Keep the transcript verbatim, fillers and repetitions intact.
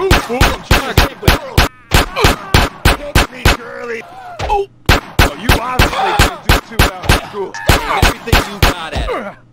Move, fool! I'm trying to get with Catch me, girly! Oh! Oh, you obviously didn't do too well in school. Everything you got at it.